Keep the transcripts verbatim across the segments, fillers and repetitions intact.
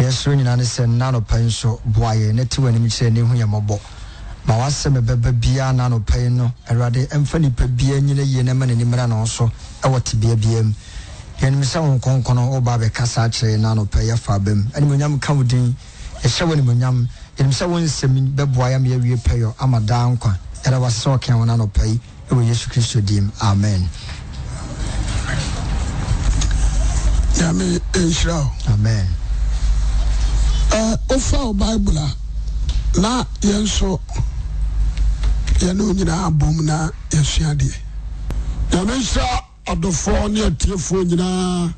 Yes, when you understand nano pain so boy, net to any say new yamobo. Ma wasem bebe bia nano pain no, a rade emphany per bia in a yeneman and Imran also, a what to be a B M. Yen Missa Concono or Babe Cassace nano pay a fabem, and when I'm coming, a show when yam, in someone semi beboy am ye pay or ama down qua, and I was so can nano pay, it will Jesus Christ dim. Amen. Yami Israel. Amen. Uh, Ofa Bible na yenso yenu nyina abom na yesuade. Yami sa adofo ne atiefo nyina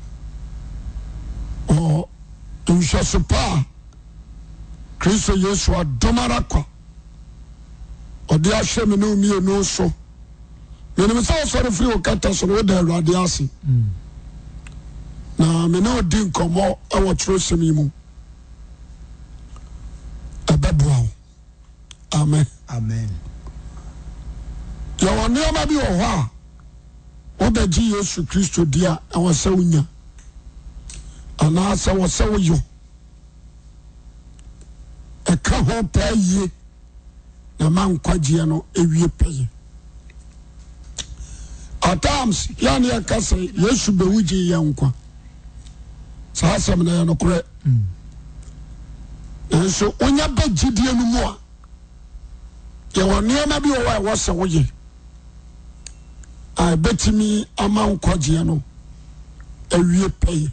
o nsosopa Kristo Yesu adomara kwa odi ahwe me no mie no so menim sa osoro free okata so no da awurade ase na me no di nkomo e wo tro semi mu ababuao. Amen. Amen. Ya woni ama bi wo ha wo da ji Yesu Kristo dia e wo se unya ana se wo se wo yo e ka ho pa yi na man kwaje no ewie peye at times ya ne ka se Yesu be wuji ya nkwa sa asem na ya no kore so onya ba gidie no mu a ye woni ma bi wo wo se wo ye a betimi ama nkwaje no awie pay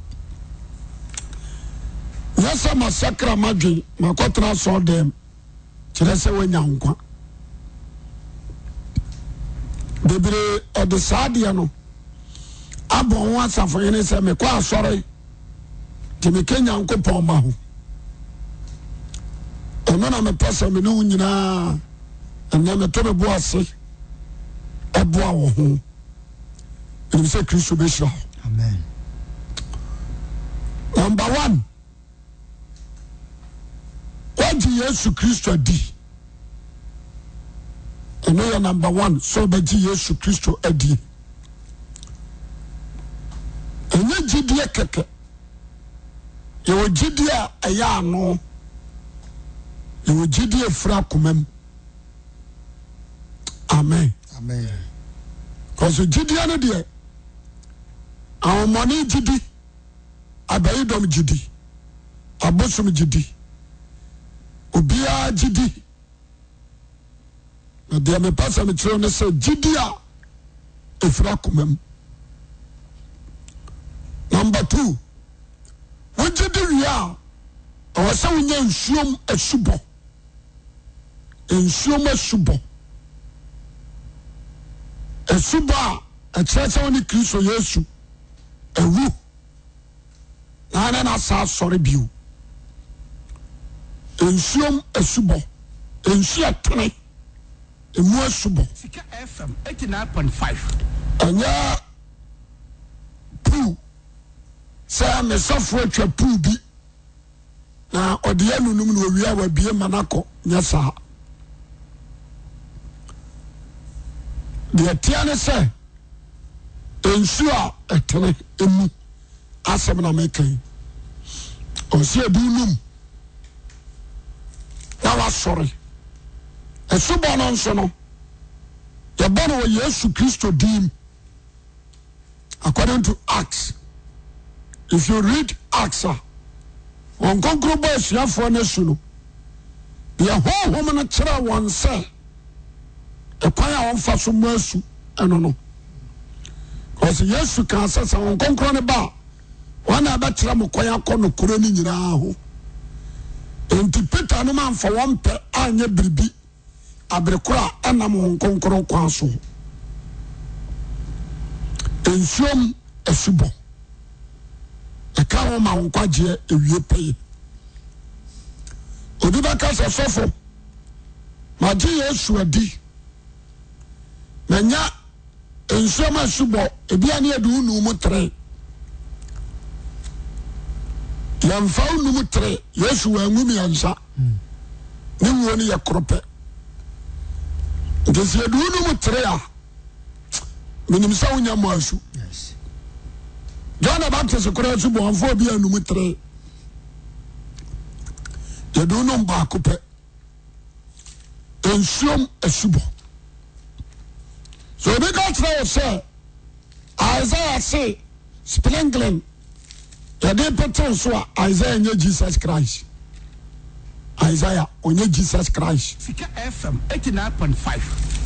yasa masakra madwe makotra so dem kire se wonya nkwa bebre od saade no abon wa safo yene se me kwa asore timi kenya nkopon ma ho ono na me pasa me no nyina ana me to me bo ase ebo awo ho ni se Kristo be shira. Amen. Number one, what Yesu Kristo di ono ya number one, so be Yesu Kristo adi enye gidie keke ye wo gidie aya ano ye wo gidie fra komam. Amen. Amen. Cause gidie no de awon money gidi abayidom gidi abosom gidi obia gidi na de me pasa me tro ne se gidi a efra komam. Number two, what did you are or so we nsuom asubo nsuom asubo asubo a church on Kristo Yesu ewu na na na sa sorry biu nsuom asubo nsu atene emu asubo Sika F M eighty-nine point five anya pu sa me sofo atwa pu bi na ode anunum na owia wa bie manako nya sa de tiane se ensu a etene emu asem na mekan o se dunum na wa sori esu bono nso no ye bono wo Yesu Kristo dim according to Acts. If you read Acts, on concrete boys, you have for nation. The whole woman a child one say, a choir on for some mercy, I don't know. Because yes, you can say on concrete bar. One about Tramokoya Kono Kurani Raho. And to put a man for one per anya bribi, Abrekura, and I'm on concrete quaso. And some a subo. E ka ho ma nkwaje ewie pay odiba ka sofo ma ji Yesu adi manya ensuoma subo ebi ani adu nu mu tre yamfa nu mu tre Yesu angumi ansa ni woni ya krope ndesi adu nu mu tre a minim sa wonya mo asu. Yes. John the Baptist kura su bo anfo bi anu mutre You don't know Bakupe. And some a subo. So they got to say, Isaiah say, sprinkling. You did put so Isaiah and Jesus Christ. Isaiah on Jesus Christ. Sika F M eighty-nine point five.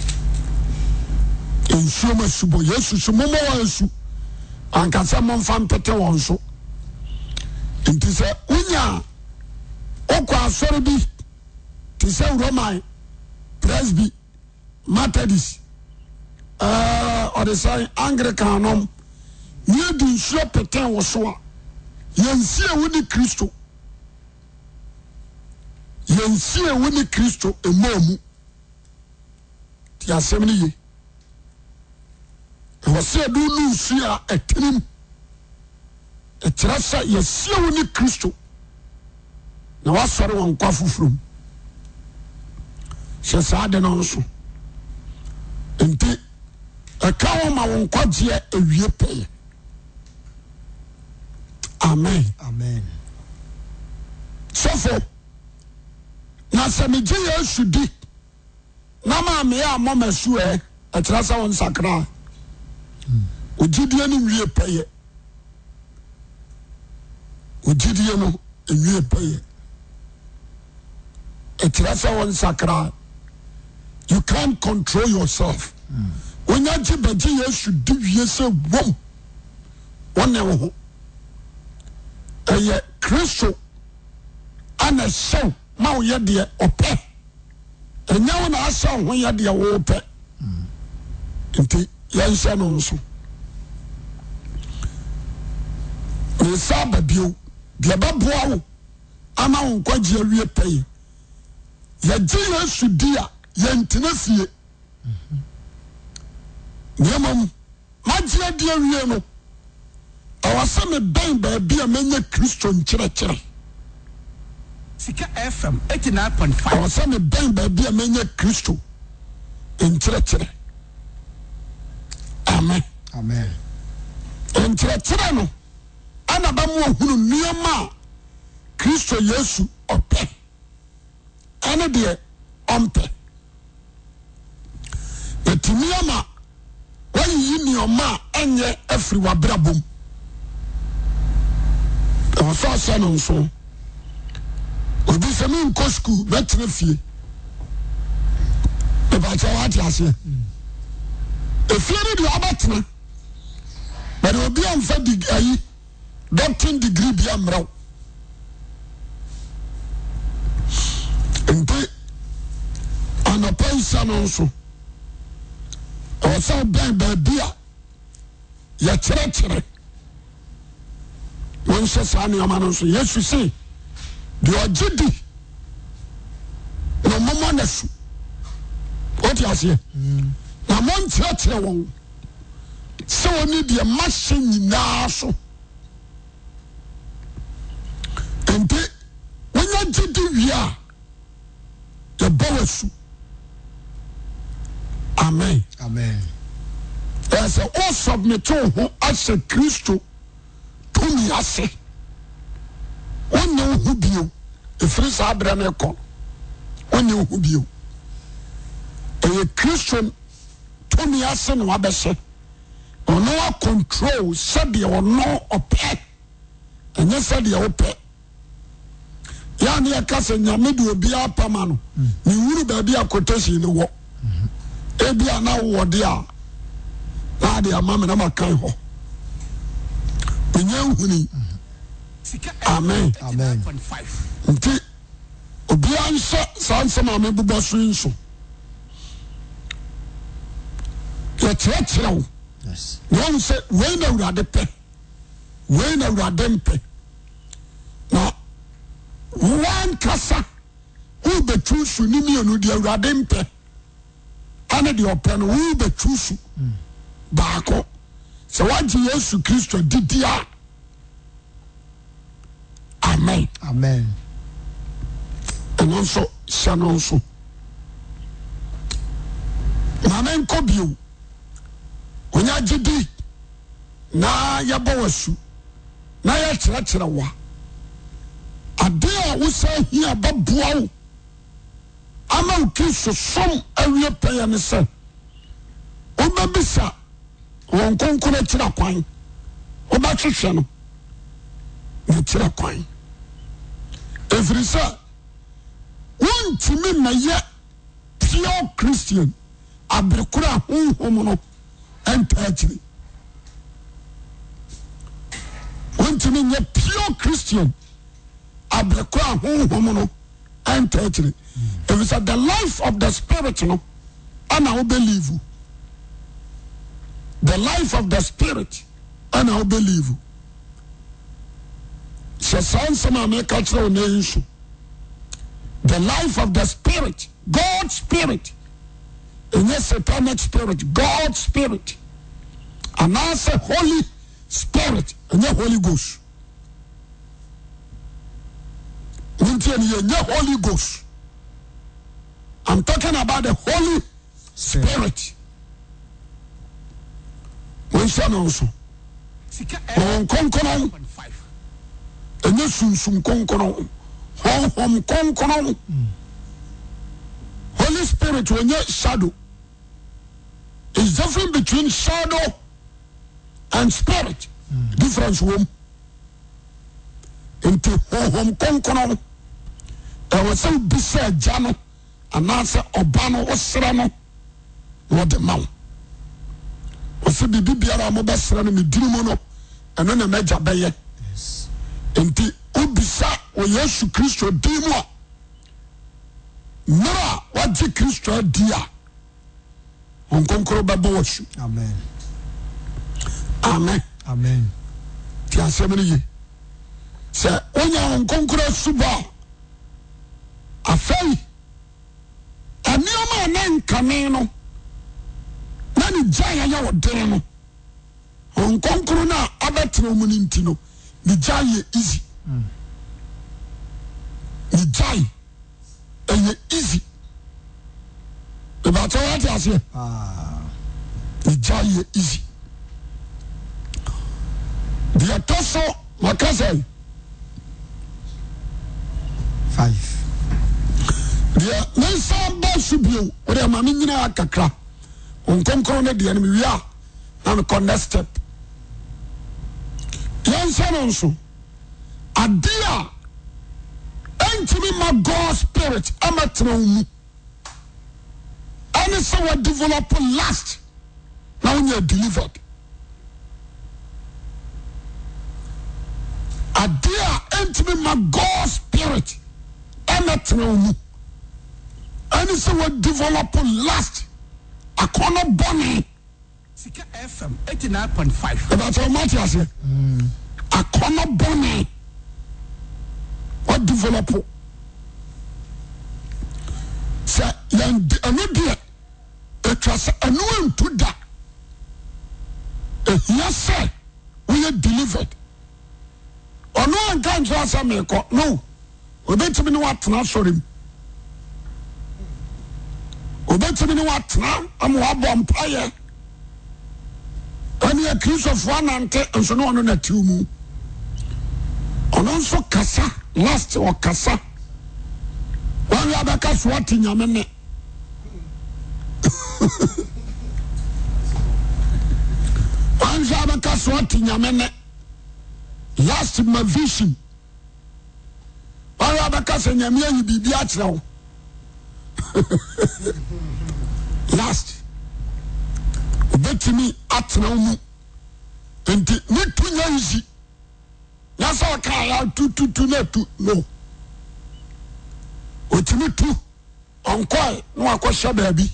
In some subo, yes, Sumomo and and can someone find Peter also. It is a Unya Okwa Sorbi, Tisa Romai, Presby, Methodist, uh, or the say Anglicanum, near the shop Peter was so. Yensia Winnie Christo. Yensia Winnie Christo, a momu. Tia seventy. Was said, do you see a team? A trasa, Yensia Winnie Christo. Now, I saw one coffee from. She said, also. And a cow, my own quadria, a year pay. Amen. Amen. So for na samiji yesudi na ma me ya mama su e atrasa won sakra ogidie ni wie peye ogidie no wie peye atrasa won sakra. You can't control yourself. When you ji baji yesudi wie se wom won e wo Eye Kristo ana show ma wo ye de ope enya wo na asa ho ye de wo ope nti yan sha no nso ni saba bio de baboa wo ama wo kwaji awie pay ye ji Yesu dia ye ntena fie nyamam maji adi awie no awasame ben baabi a menye Kristo nkyerɛkyerɛ. Sika F M eighty-nine point five. Awasame ben baabi a menye Kristo nkyerɛkyerɛ. Amen. Amen. Nkyerɛkyerɛ no ana ba mu ohunu nneɛma a Kristo Yesu ɔpɛ. Ɛne deɛ ɔmpɛ. Ɛtumi ama wɔyiyi nneɛma a ɛnyɛ afiri w'abrabom. So say no so. Obi se me nko school betre fie. E ba cha what ya say. E fie ni de abatena. But obi am fa degree, doctoring degree bi amraw. Ente ana pensa no so. O sa ben ba bia. Ya chere chere. When she said, yes, you see, the Ojidi, no mama nesu. What you say? Na mon church won. So we need the machine now. So, and when you did we are the bowesu. Amen. Amen. There's a all submit to who as a Christo. Tumi ase wonye ohu bio efiri sa abra na ekọ wonye ohu bio e Christian tumi ase no abese ono a control sabe ono ope enye sabe ope ya na yakase nyame de obi apama no ni wuru ba bi akotasi ni wo e bia na wo de a na de amame na makan ho. Amen. Amen. Nti obi ansa sansa ma me buba so nso. Ya chere wo. Yes. Won say we na urade pe. We na urade mpe. Na wan kasa who be trusu ni mi anu de urade mpe. Ane de open who be trusu. Baako. So what Jesus Christ did here? Amen. Amen. And also, son also. Mamen Kobiu. When ya jidi, na ya bawasu, na ya chira chira wa. Ade a wo say hia baboa wo ama wo Kristo som awie pɛyɛ ne sɛ wo babisa won konkona kyira kwan wo ba hwehwɛ no ne kyira kwan ɛfiri sɛ wontimi na yɛ pure Christian abrekora honhom no ɛmpa akyiri wontimi nyɛ pure Christian abrekora honhom no ɛmpa akyiri ɛfiri sɛ the life of the spirit no ana wo believe the life of the spirit ana wo believe sɛ saa nsɛm a meka kyerɛ wo na ɛnsu the life of the spirit, God's spirit, and yes, satanic spirit, God's spirit, and also Holy Spirit, and your Holy Ghost. Your Holy Ghost. I'm talking about the Holy Spirit. When son also, on conqueror, and yes, soon conqueror. Hom hom konkono Holy Spirit when you shadow is different between shadow and spirit mm. difference wom into hom hom konkono e was so bisa jano anase obano osra no what the man was the bibiara mo besra no me dirimu no eno na meja beye yes enti obisa o Yesu Kristo dimu a mara wagye Kristo dia onkonkoro baba wasu amen amen amen ti asɛm ne ye sɛ onya onkonkoro suba afei anioma na nkame no na ni gya ya wodere no onkonkoro na abetre mu ni nti no ni gya ye easy mm. ni gya ye easy about what you say ah ni gya ye easy the apostle makasai five the mensa ba subio ore ma me nyina kakra onkonkoro ne de enemy wia na me connect step yansa no so adia entimi ma God spirit amatena mu and so we develop last now you are delivered adia entimi ma God spirit amatena mu and so we develop last akona boni Sika F M eighty-nine point five. About how much I say? Akona boni what develop say yan anu dia etwas anu antu da ehia say we are delivered ono anka ntra say me ko no obetimi ni watena sorim obetimi ni watena am wabo mpaye ani a Christopher anante nso no ono na tiumu ono nso kasa last or kasa wan ya baka so ati nyame ne wan ya baka so ati nyame ne last my vision wan ya baka so nyame ayi bibi a kire wo last obetimi atena mu enti ni tunya nsi yasa ka ya tu tu tu na tu no otimi tu onkoi no akosha baabi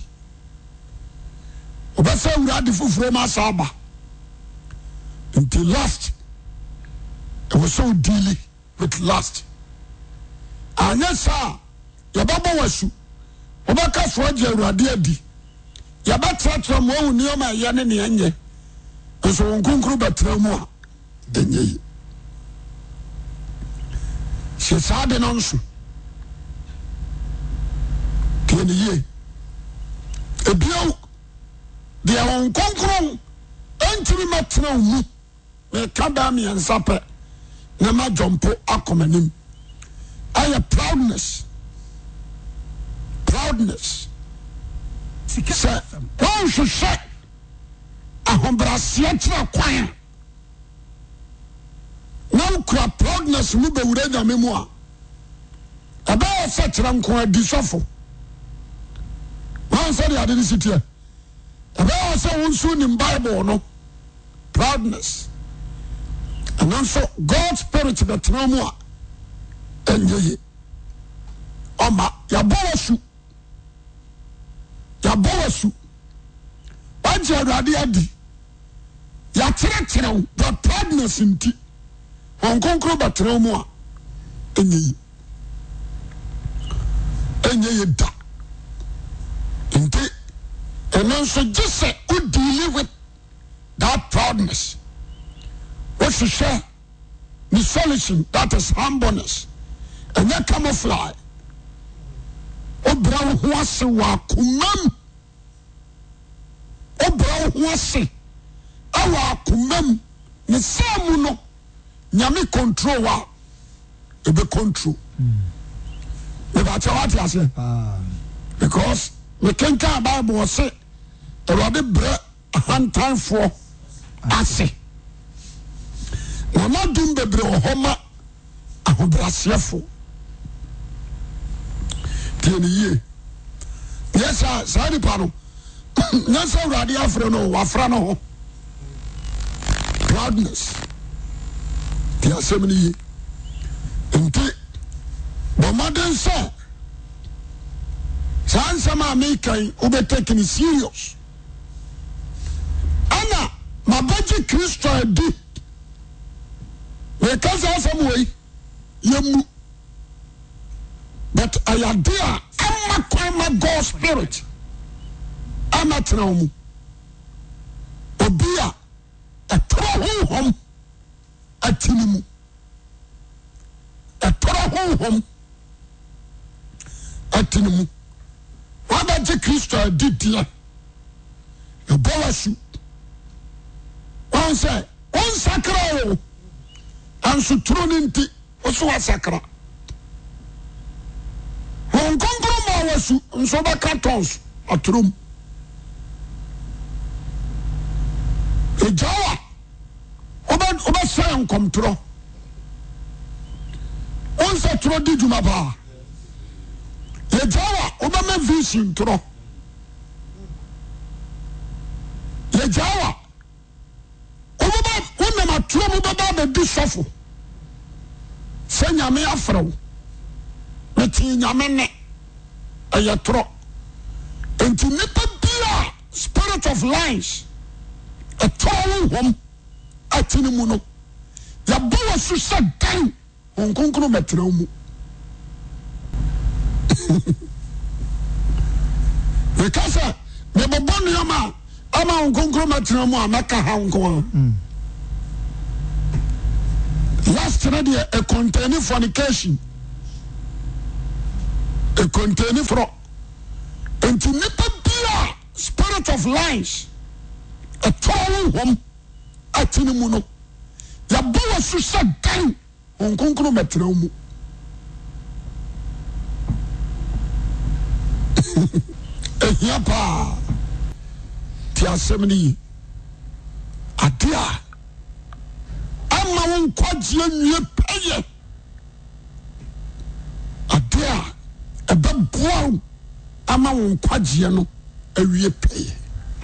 obasa wura de fufuro ma saba until last it was so dealing with last anya sa yababa wasu obaka so agye awurade adi yabatra mo hu ni o ma ye ne ne enye so nkunkuru batra mu a enye se saade non so tieni ye ebio de on konkron entimi matena mu me kada me ansape na ma jompo akomanim ɛyɛ proudness proudness sɛ wɔnhwehwɛ ahobraseɛ kyerɛ kwan a na wokura proudness mu bɛwura nyame mu a ɛbɛyɛ sɛ kyerɛ nko adi sɔfo wɔn sɛ de ade ne sitiɛ ɛbɛyɛ sɛ wo nso nim Bible no proudness ɛno nso God spirit bɛtena mu a ɛnyɛ ye ɔma yɛbɔ wɔ su yɛbɔ wɔ su wagye Awurade adi yɛakyerɛkyerɛ wo the proudness nti wɔn kronkron bɛtena mu a ɛnyɛ ye ɛnyɛ ye da nti ɛno nso gye sɛ wodili with that proudness wohwehwɛ ne solution, that is humbleness ɛnyɛ camouflage wobra wo ho ase wɔ akomam wobra wo ho ase ɛwɔ akomam ne saa mu no nyame control a ebe control mebakyɛ wate aseɛ because mekenka Bible wɔ se Awurade brɛ ahantanfoɔ ase na madom bebree wɔ hɔ ma ahobrɛaseɛfo tie ne yie nyɛ saa saa nipa no nyɛ sɛ Awurade afrɛ no wafra no ho proudness tie asɛm no yie nti bɔ mmɔden sɛ saa nsɛm a mekan wobɛtake ne serious ana mabɛgye Kristo adi meka saa asɛm wei yɛmu but ayade a ama kwan ma God spirit ama tena wo mu obi a ɛtoro honhom atini mu ɛtoro honhom atini mu wabɛgye Kristo adi deɛ yɛbɔ w'asu wɔn sɛ wɔnsakra o anso turo no nti wo so wasakra wɔn kronkron ma w'asu nso wobɛka tɔns atorom ɛgyaw a wobɛsɛ nkɔmtorɔ wonsɛ toro di dwuma paa yɛgyaw a wobɛma vision torɔ yɛgyaw a wonam atoro mu bɛba bɛdi sɔfo sɛ nyame afrɛ wo metee nyame ne ɛyɛ torɔ enti nnipa bia spirit of lies ɛtɔɔ honhom atene mu no yɛbɔ wɔ so sɛ dan wɔn kronkron mɛtena wo mu meka sɛ mebɛbɔ nneɔma a ama wɔn kronkron mɛtena mu a mɛka ha nko a last na deɛ a contain fornication a contain for nti nipa bia spirit of lies ɛtɔɔ honhom atene mu no yɛbɔ wɔ so sɛ dan wɔn kronkron mɛtena wo mu ehia paa ti asɛm no yi ade a ama wo nkwagyeɛ nwie pɛyɛ ade a ɛbɛboa wo ama wo nkwagyeɛ no awie pɛyɛ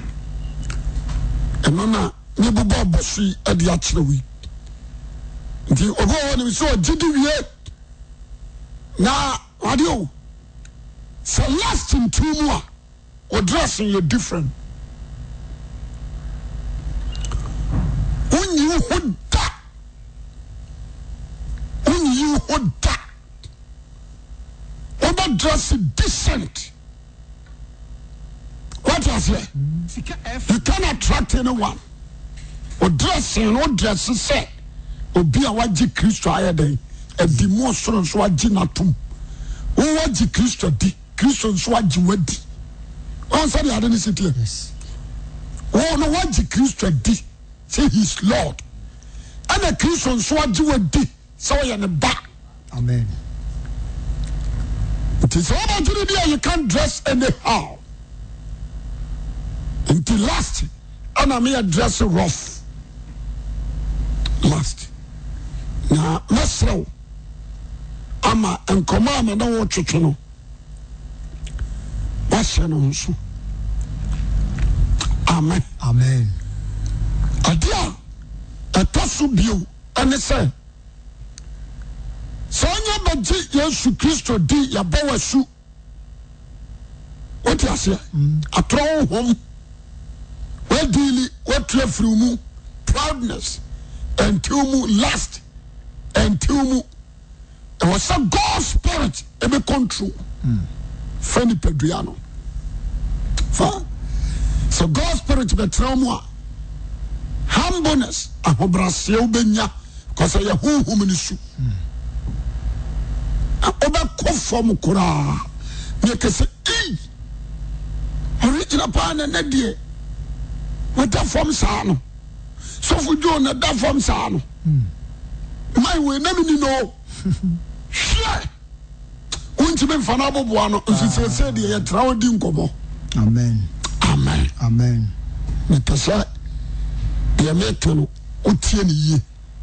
ɛno na ne bobɔ bɔso yi ade akyerɛ wo yi nti ɔbɔ wɔ nim sɛ ɔgye de wie na wade o sɛ last ntu mu a ɔdressing yɛ different wonyi wo ho da wonyi wo ho da wobɛdress decent what is it you can attract anyone ɔdressing no ɔdress sɛ obi a wagye Kristo ayɛ dɛn adi mu ɔsoro nso wagye n'atom wɔn wagye Kristo di Kristo nso wagye wadi wɔn sɛ de ade ne si tie wɔn no wagye Kristo di say he is Lord ɛna Kristo nso wagye wadi sɛ ɔyɛ ne ba amen It is all about you. You can't dress anyhow. Until last, and I may dress rough. Last. Now, Masro, Ama and command and no watch you know. What's your name? Amen. Amen. Adia, a tosu biu, and it said, Sonya Baji, Yesu Christo di ya bawa su. What you say? A throw home. Well, daily, what you through proudness, and tumu lust, and tumu. It was a God spirit, it be control. Fanny Pedriano. So God spirit be trauma. Humbleness, a hobrasio benya, because I have who whom is you. Oba kofom kura. Make say, eh, original pan and Nadia. What that from Sano? So for John, that from Sano. My way, never know. Sure. Won't you be fanabo buano? She said, "You're traveling kobo." Amen. Amen. Amen. Me pesa, ye me tolo utie ni ye.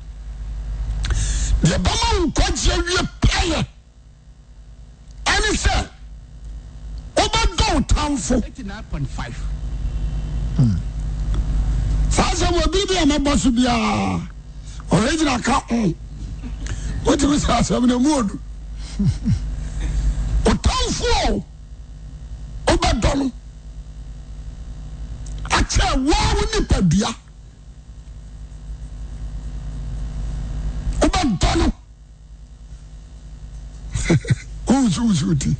Ye bama unkwaje wie prayer. Any say, oba do tamfo. eighty-nine point five. Hmm. Sasa wo bibi ama bosu bia. Original ka on. What do we say? I'm in a mood. O tamfo. Oba dono. Acha wa woni padua. Oba dono. Who's who's who's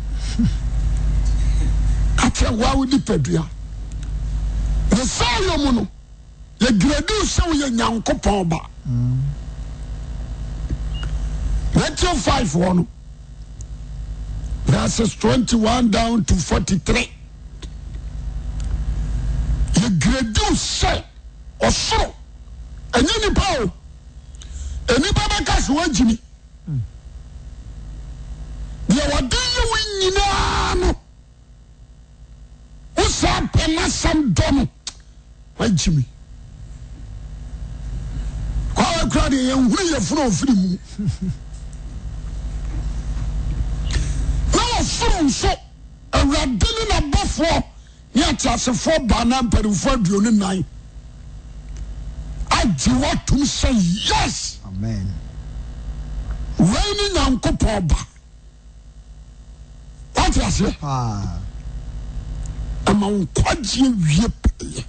Acha wa woni padua. The soul mu no. Ye gradu so ye Nyankopon ba. Matthew five one. Verses twenty-one down to forty-three. You gradu say or so. And you power. And you baba kas wajimi. You are doing you know. Who's up and some dumb? Wajimi. Kwa kwa de yan hu ye funu ofiri mu. From so a rabbin above four, yet as a four banam per four during nine. I do what to say yes. Amen. Raining on Copoba. What is it? Ah. Among Quadji Yip.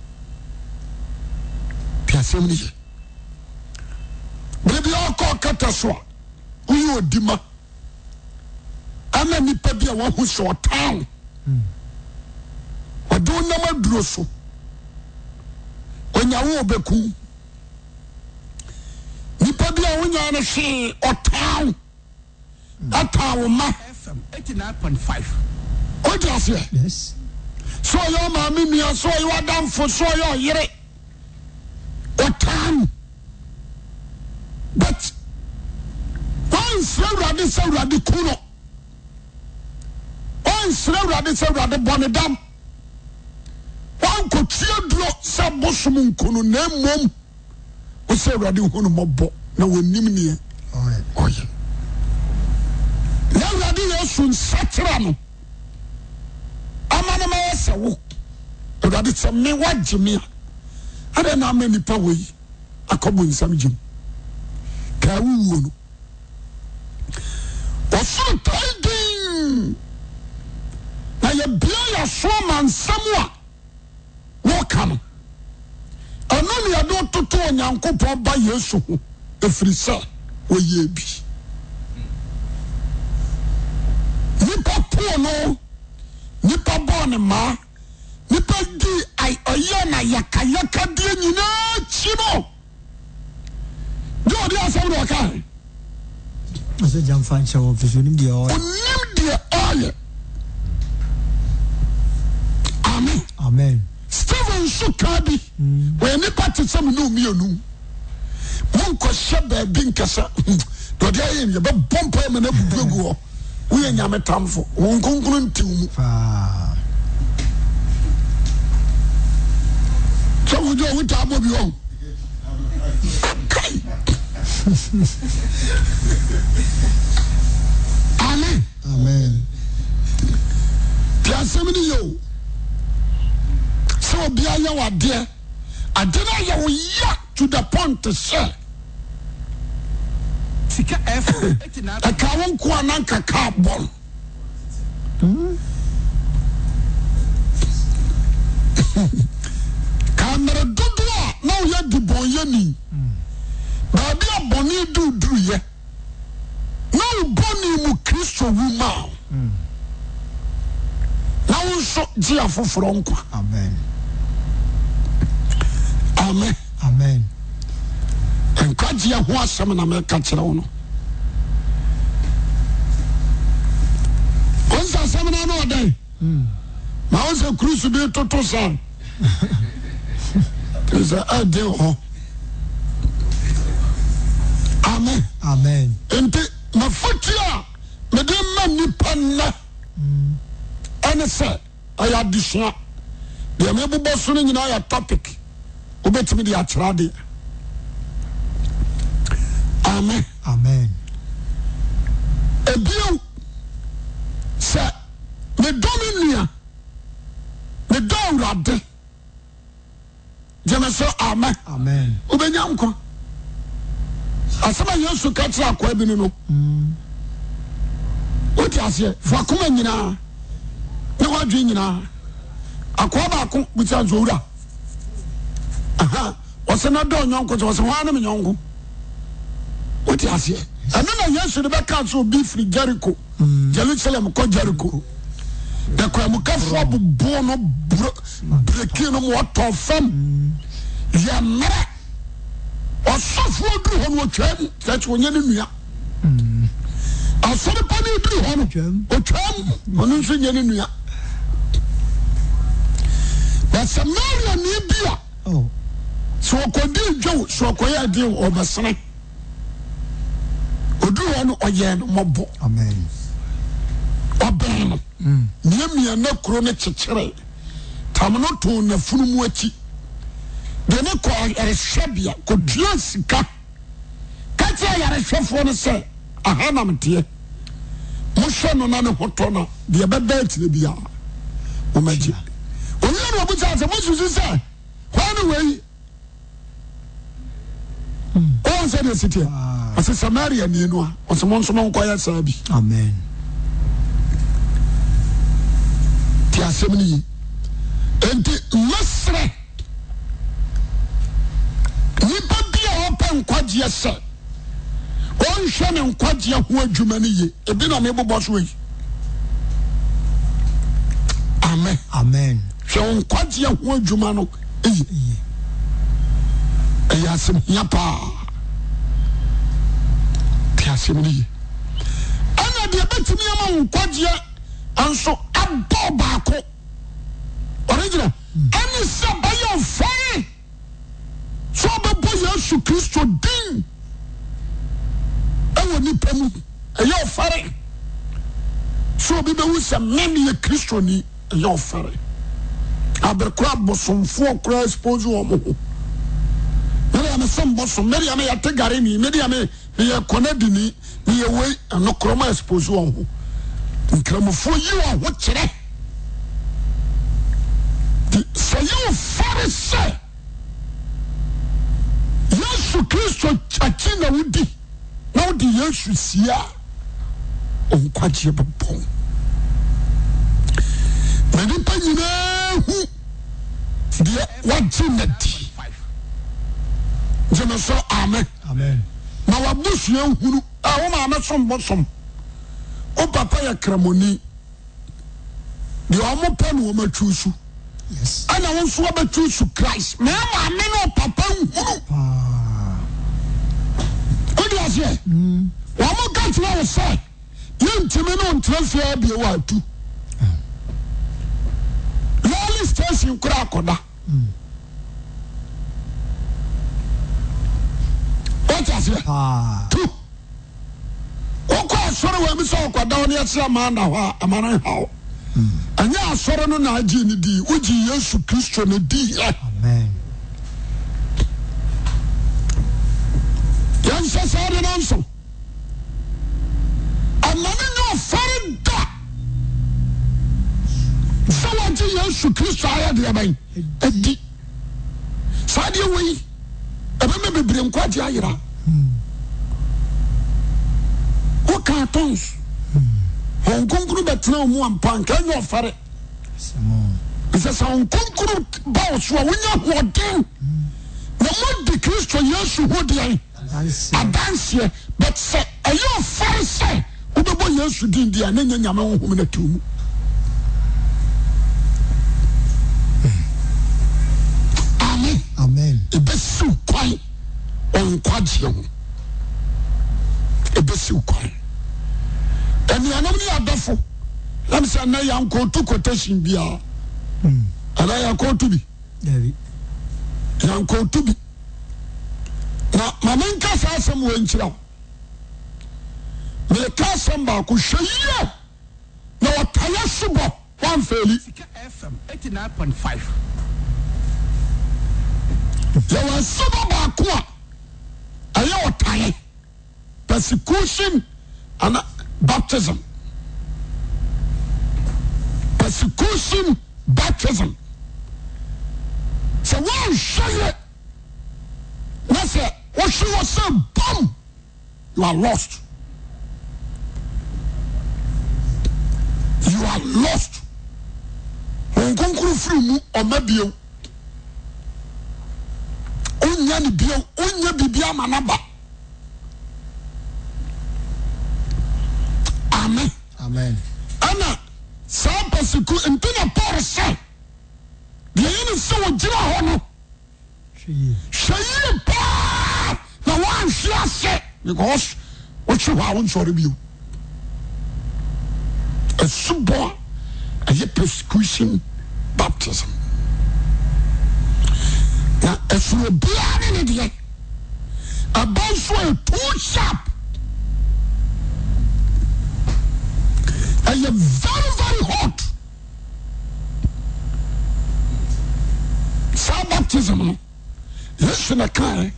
Piasemini. Baby, I'll call Cataswa. Who you a dimmer? Ama nipa bia wo ho so town. Odo na maduro so. Onya wo obeku. Nipa bia wonya na hwe o town. Atawo ma F M eighty-nine point five. O just here. Yes. So your mama mi so you adam for so your yere. O town. But once you ready so ready kuno. Sra rade se rade bonedam wan ko tia dro sa bosum nkono na mom o se rade hunu mobo na wonim ne Oye. oye na rade yesu nsatra no amana ma yesa wo rade se me wagime ada na amani pa wei akobo nsam jim ka wuwo no o so tiding na ye bia ya so man samwa wo kam anu ne ado toto Onyankopon ba Yesu ho efiri se wo ye bi nipa po no nipa bon ma nipa di ai oye na yakayaka die nyina chi no do dia asem do kan Ase jam fan chawo fisonim dia o. onim dia aye. Amen. Amen. Stephen Sukabi, when you party some new me, no. One question by being Cassa, but I am a bumper and a go. we are nyame tamfo won konkuru ntimu Ah. so we do we tabo bi on amen Amen. Piasemini yo. So bia ya wade. Adena ya wo ya to the point to say. Sika F M eighty-nine. Aka won ko ananka ka bon. Kamera dodo a na wo ya di bon ye ni. Ba bia boni du du ye. Na wo boni mu Kristo wu ma. Na wo so ji afoforo nkwa. Amen. Amen. Amen. Enkwagye ho asɛm na meka kyerɛ wo no. Onsa asɛm na no ɔdɛn. Ma onsa krusu bi toto sa. Isa ade ho. Amen. Amen. Enti mafuti a me de ma nipa na. Ene sɛ aya adisua. De me bobɔ so no nyina ya topic. Obetimi de akyerɛ de. Amen. Amen. Ebio sɛ me dominia me dɔwrade gyeme so amen. Amen. Obenya nkwa asɛm a Yesu ka kyerɛ akoa bi no no wote aseɛ fo akoma nyinaa ne wadwe nyinaa akoa baako bisa nso owura aha ɔsɛ na dɔ nyɔnko sɛ ɔsɛ hɔ ne me nyɔnko wote aseɛ ɛno na Yesu de bɛka sɛ obi firi Jericho Jerusalem kɔ Jericho na kwamukafoɔ bobo no breki no mu ɔtɔ fam yɛ mmerɛ ɔsɔfoɔ duru hɔ no ɔtwam kyerɛkyɛ ɔnyɛ ne nua asɔre pa ne duru hɔ no ɔtwam ɔno nso nyɛ ne nua na Samaria ne bi a Oh. sɛ ɔkɔdi dwow sɛ ɔkɔyɛ adeɛ ɔbɛsene oduru hɔ no ɔyɛ no mmɔbɔ Amen. ɔbɛn no miamia na kuro no kyekyere tam no too nafunu mu akyi de ne kɔ ayarehwɛbea kɔtua sika ka kyerɛ ayarehwɛfoɔ no sɛ aha nam teɛ mohwɛ no na ne hotɔ no deɛ bɛbɛ akyirɛ biaa wɔmagye ɔwia no ɔbusa sɛ mosusu sɛ hɔ ne wei ɔwɔ sɛ deɛ siteɛ ɔsɛ Samaria nie no a ɔsɛ mo nso monkɔyɛ saa bi Amen. ti asɛm no yi enti mɛserɛ nipa bi a ɔpɛ nkwagyeɛ sɛ ɔnhwɛ ne nkwagyeɛ ho adwuma no ye ebi na mebobɔ so yi amen Amen. hwɛ wo nkwagyeɛ ho adwuma no eyi ɛyɛ asɛm hia paa ti asɛm no yi ɛna deɛ bɛtumi ama wo nkwagyeɛ anso abɔ baako ɔregyina ɛne sɛ bɛyɛ ɔfɛre sɛ ɔbɛbɔ Yesu Kristo din ɛwɔ nipa mu ɛyɛ ɔfɛre sɛ obi bɛwu sɛ mene yɛ Kristoni ɛyɛ ɔfɛre aberekora bosomfoɔ koraa expose wɔ mo ho mɛdeɛ me sɛ mbosom mɛdeɛ me yɛte gare ni mɛdeɛ me meyɛ kɔnadini meyɛ wei ɛno korɔma expose wɔ ho nkramofoɔ yi wɔ ho kyerɛ sɛ yɛ ɔfare sɛ Yesu Kristo akyi na wodi na wode Yesu sie a ɔnkwagyeɛ bɛbɔn na nipa nyinaa hu deɛ wagye na di gyeme so amen Amen. na wabusua hunu a wo maame som bosom o papa yɛ kramoni deɛ ɔmo pɛ no wɔn atwi so Yes. ɛna wɔn nso wɔbɛtwi so Christ na maame no papa nhunu Ah. o di aseɛ wɔn mo ka kyerɛ wɔ sɛ yɛn ntumi no ntena fia bie wɔ atu lɔɔre station kora akɔda wɔte aseɛ Ah. tu wɔn wokɔ asɔre wɔ mi sɛ ɔkɔda wo ne yɛse amanda hɔ a amana haw ɛnyɛ asɔre no na agye ne di wogye Yesu Kristo ne di ɛ Amen. yɛnhyɛ saa de no nso amane nyɛ ɔfare da sɛ wɔgye Yesu Kristo ayɛ deɛ bɛn adi saa deɛ wɔ yi ɛbɛma bebree nkwagye ayera woka tons Hong Kong bɛtena wo mu ampa nka nyɛ ɔfare ɛsɛ sɛ Hong Kong ba wo so a wonya hoɔden na modi Kristo Yesu ho deɛ adanseɛ but sɛ ɛyɛ ɔfare sɛ wobɛbɔ Yesu din deɛ ne nyɛ nyame honhom no atiw mu amen Amen. ɛbɛsiw kwan ɔnkwagyeɛ ho ɛbɛsiw kwan anuanom ne adɔfo nam sɛ na yɛnkɔɔto quotation biara anaa yɛnkɔɔto bi David. yɛnkɔɔto bi na ma menka saa asɛm wɔ nkyerɛ wo meka asɛm baako hwɛ yie na wɔtayɛ sobɔ woamfɛɛli Sika F M eighty-nine point five. yɛwɔ asɛbɔ baako a ɛyɛ ɔtaeɛ persecution ana baptism persecution baptism sɛ woanhwɛ yɛ na sɛ wohwe wɔ sɛ bam you are lost you are lost wɔn nkonkoro firi mu ɔma bio onya ne bio onya biribi ama n'aba amen Amen. ana saa persecu nti na Paul sɛ deɛ yɛne sɛ wɔgyina hɔ no hwɛ yie paa na woanhwe ase because wotwe hɔ a wonsɔre bio asubɔ a ɛyɛ persecution baptism na ɛsoro biara ne ne deɛ ɛba nso yɛ too sharp ɛyɛ very very hot saa baptism no Yesu na kae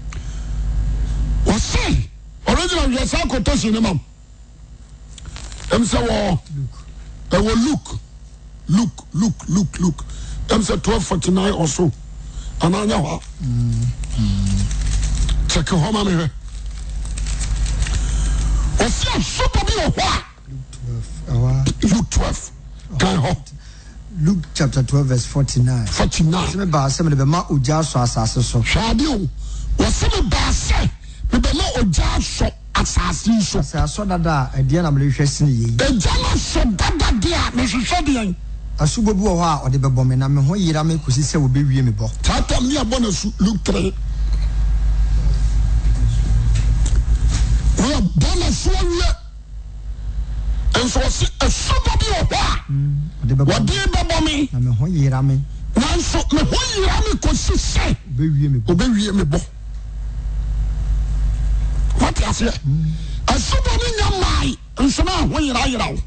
wɔse original yɛ saa quotation ne mam ɛm sɛ wɔ ɛwɔ Luke Luke Luke Luke Luke ɛm sɛ twelve forty-nine or so anaa nyɛ hɔ a kyɛke hɔ ma me hwɛ ɔse asopɔ bi wɔ hɔ a Our Luke twelve kan hɔ Luke chapter twelve verse forty-nine. forty-nine Sɛ me ba sɛ me de bɛma ogya asɔ asase so. hwɛ ade o wɔse me baa sɛ mebɛma ogya asɔ asase yi so Sɛ asɔ dada a ɛdeɛ na mede hwɛ sene yei. agya no asɔ dada de a mehwehwɛ deɛn Asubɔ bi wɔ hɔ a ɔde bɛbɔ me na me ho yera me kɔsi sɛ wɔbɛwie me bɔ. saa tam ne abɔ no su Luke three wɔbɔ no so awie nso wɔse asubɔ bi wɔ hɔ a Ɔde bɛbɔ me wɔde bɛbɔ me na me ho yera me nanso me ho yera me kɔsi sɛ wɔbɛwie me bɔ. obɛwie me bɔ wate aseɛ asubɔ no nya mae nso na ho yera yera wo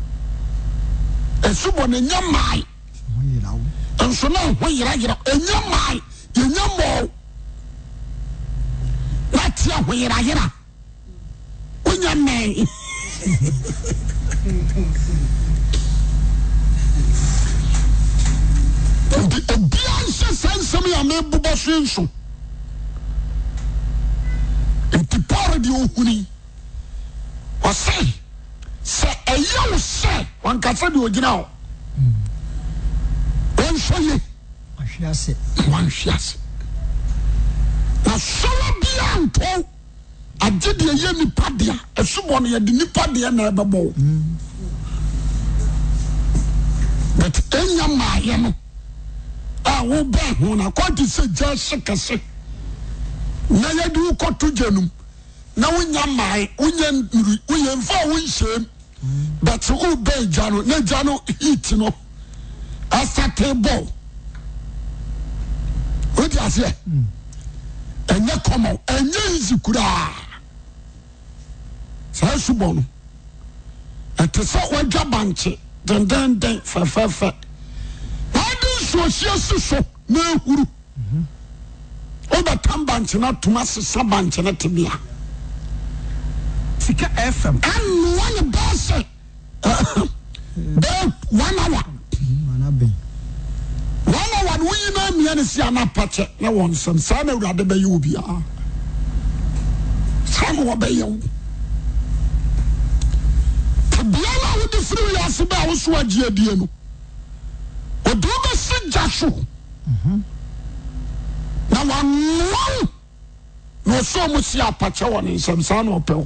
asubɔ no nya mae Ho yera wo. nso na ho yera yera wo ɛnya mae yɛnya mmɔɔ na te ho yera yera wonya mmɛn nti obiara nhyɛ saa nsɛm yɛ a mebobɔ so nso nti Paul de ɔhuni ɔsɛ sɛ ɛyɛ wo sɛ wankasa de ɔgyina hɔ wɔnhwɛ ye Ahwe ase. wanhwe ase na sɔrɔ biara ntɔ agye deɛ yɛ nipa deɛ asubɔ no yɛde nipa deɛ na ɛbɛbɔ wo but ɛnya maayɛ no a wobɛn ho na kɔnte sɛ gya hye kɛse na yɛde wo kɔto gya nom na wonya maae wonya nuru woyɛ mfa a wonhyɛm but wobɛn gya no na gya no heat no asate bɔ wode aseɛ ɛnyɛ kɔmɔ ɛnyɛ easy koraa Sa subo no. Ate sa wadwa banche den den den fa fa fa. Wadi so so so na huru. Mhm. Oba tambanche na tumase sabanche na tebia. Sika F M. And one boss. Then one hour. Manabe. One hour we na me na si anapache na won sam sa na urade be yu bia. Sam wo be yu. Bia na wo de free ya se ba wo so agi adie no. Odo be se jaso. Mhm. Na wan no so mo si apache won nsam sa na opel.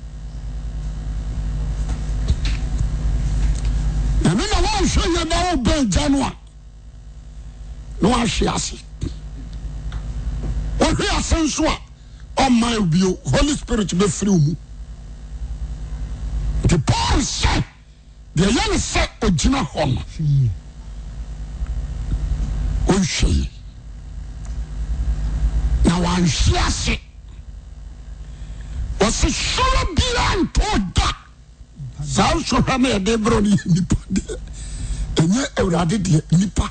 Na me na wo hwe ya da wo be January. No ashiasi. O hwe asenso a o my bio Holy Spirit be free mu. The Paul said, the young said, Ojina Hon. Oshi. Now I'm sure was a sure beyond told that. South Sohana de Brony Nipa. And yet, I would add Nipa.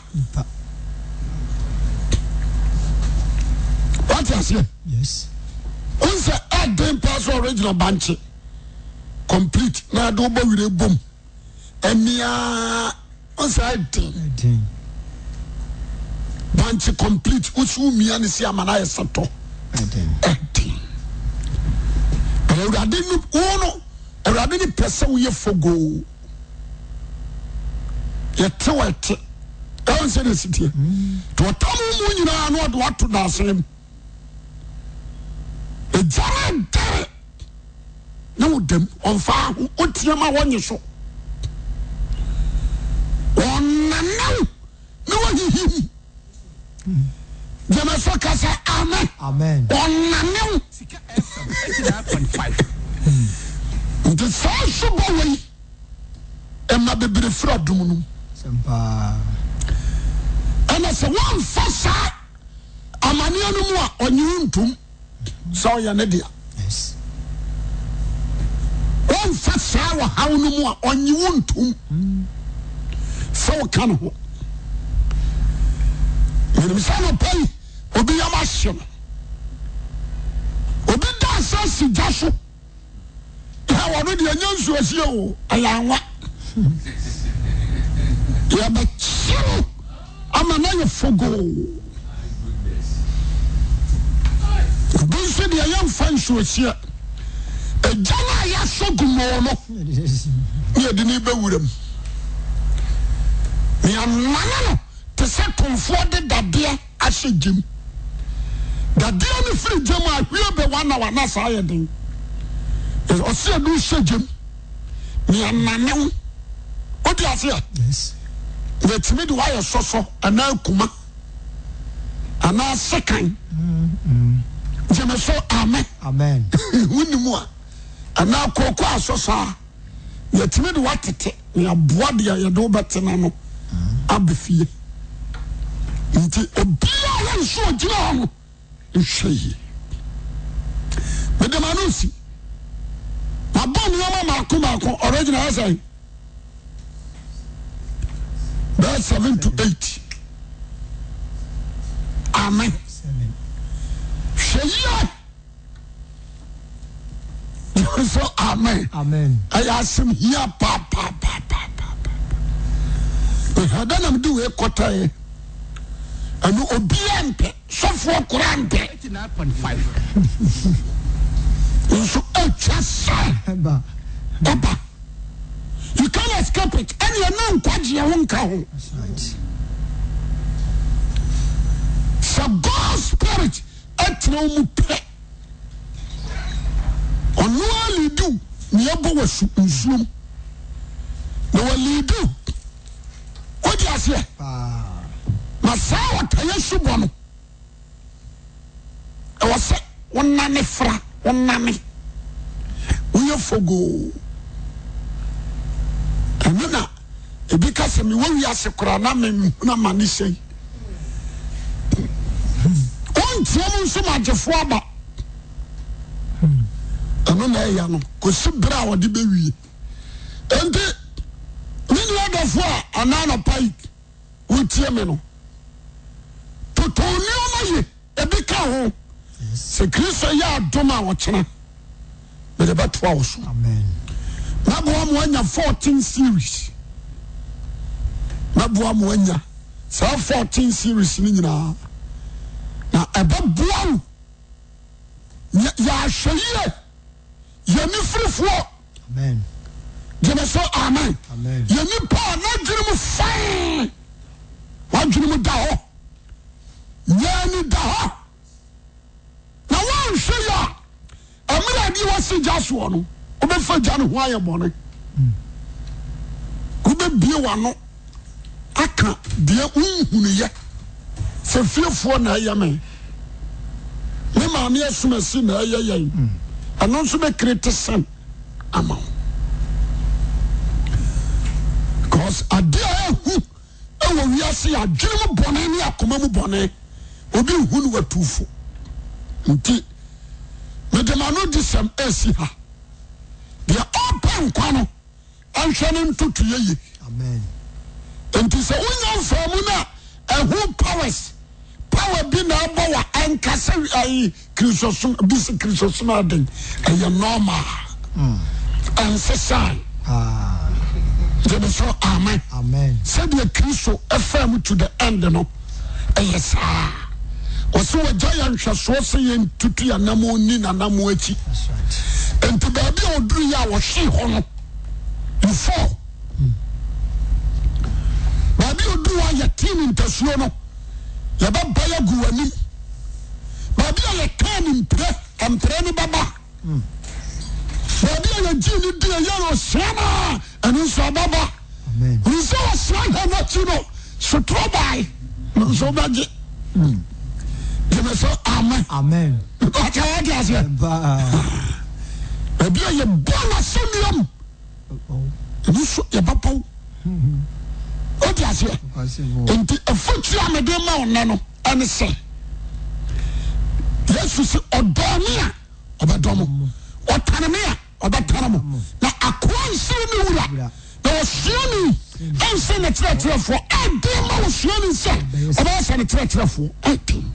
What is it? Yes. Once I add them pass original banchi. Complete na do bo wire bom enia on side thing bunch complete usu mia ne si amana yesato thing pero urade no uno urade ni pesa wo ye fogo ye tewete don se ne sitie to tamu mu nyina no do ato da asem e jara dare no dem on fa o tiama wonye so on nanu no hihim jama so kasa amen amen on nanu Sika F M eighty-nine point five. the so boy e ma bebre fra dum no sempa ana se one fasa amane anu mu a onyi ntum so ya ne dia yes one fasa wa hawo no mu a onyi wontum so kan ho ni misalo pai obi yamashim obi da sasi jaso ya wonu de anyansu asie o ayanwa ya ba chiru ama na ye fogo obi se de yan fansu asie ejana ya sogumo no ye de ni bewuram ni amana te se tonfo de dade ahyegim dade ni free jam a hwe be wana wana sa ye den o se do hyegim ni amana o di ase yes the timid why soso ana kuma ana sekan mm jeme so amen amen wunimu a ana kokko asosa ye timid watete ni aboa de ye do betena no abefie nti obia ya so gina no nhweye medemanusi abon yo mama kuma ko original say verse seven to eight amen sheye so amen amen I asim here pa pa pa pa pa hada nam do e kotae anu obia mpe sofo kura mpe eighty-nine point five. so etsa eba eba you can't escape it and you know kwaji ya wonka ho that's right so God's spirit etno mu pe onu ali do ni ebo wasu nsuom na wali do odi ase ah masawa tayesu bono e wose wonane fra wonane uye fogo amina ebika se mi wawi ase kora na me na mani sei on tiamu nso magefo aba ano na ya no ko si bra wo de be wie enti ni ni adofo a anana pai wotie me no totoni o ye e bi ka ho se Kristo ya adoma wo kyena me de batwa wo so amen na bo am anya fourteen series na bo am anya so fourteen series ni nyina na eba bo ya ya hweye ya ni frifo amen jena so amen amen ya ni pa na dwene mu fine wa dwene mu da ho ya ni da ho na wa hwe ya amira di wasi jaso no obe fa ja no ho aye bone obe bie wa no aka de unhunu ye se fiefo na ya me me ma me asumasi na ya ya ano so be create sen ama cause adia hu e wo wiase adwene mu bone ni akoma mu bone obi hunu watufo nti me de ma no disem esi ha de open kwano anhwene ntutu ye amen enti se wonya mfamu na ehu powers power bi na abo wa enkase ai kristosom bisi kristosom aden eye normal mm ancestral ah jebe so amen amen said the Kristo efam to the end no eye sa oso wagya nhweso se ye ntutu ya namo ni na namo achi that's right enti ba bi oduru ya wo hwe ho no before ba bi oduru wa ya tin ntasuo no ya ba ba ya gu wani ba bi ya kan mpre mpre ni baba mm ba bi ya ji ni di ya ro sema anu so baba amen nso sema na chino so trobai nso ba ji mm jeme so amen amen acha wa dia se ba ba bi ya bona semiam oh nso ya baba o dia se enti afutu amede ma onne no ene se yesu se odoni a obedomo otaneme a obetanamo na akwansi ni wura na osioni ense ne tretrefo ade ma osioni se obese ne tretrefo ati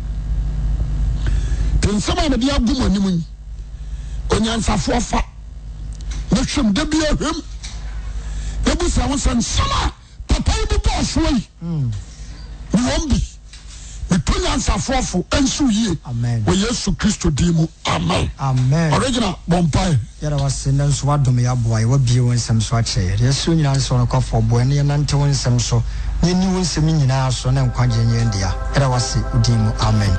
tensama me dia gumo nimu onyansafo fa na hwem da bia hwem ebusa won san sama papa yi boss way mm ni wombi we tunya nsafofo ensu yie amen we Yesu Kristo dimu amen amen original bompai yara wasenda nso wadom ya boa ye wabie wonsem so akyere yesu nyina nso no kofo boa ne nante wonsem so ne ni wonsem nyina so na nkwaje nyendia yara wase dimu amen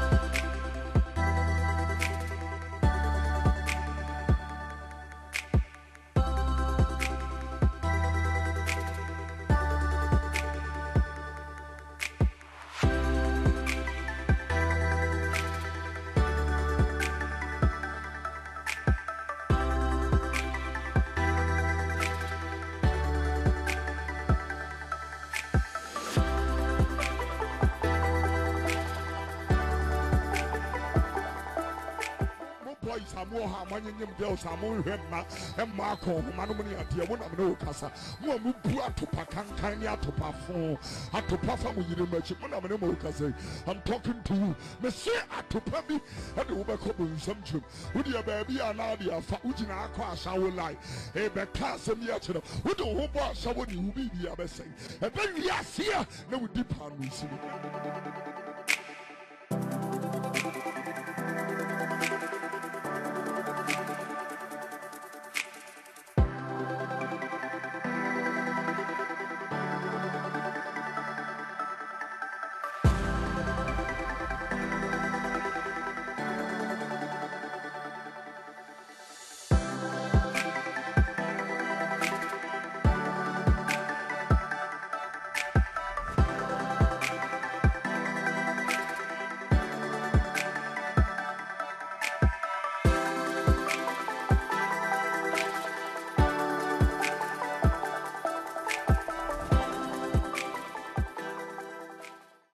Samu ha manyem del samu hemma emma ko manu mani ade wo na me no kasa mo mu bu atopa kankan ni atopa fo atopa fa mo yire machi mo na me no kasa I'm talking to you me say atopa bi ade wo be ko bo nsam chum wo dia ba bi ana dia fa ugina akọ asawo lai e be ka asem ya kire wo de wo bo asawo ni wo bi bia be sen e be wi ase na wo di pa no sini